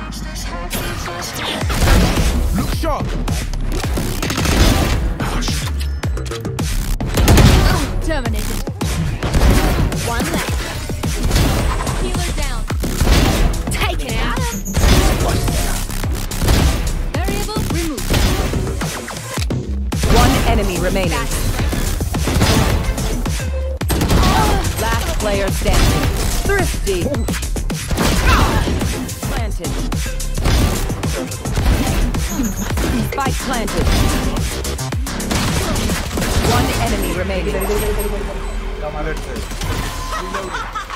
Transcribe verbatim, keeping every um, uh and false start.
Look sharp. Terminated. One left. Healer down. Take it out. Variable removed. One enemy remaining. Last player standing. Thrifty. Planted. Spike planted. One enemy remaining. Reloading.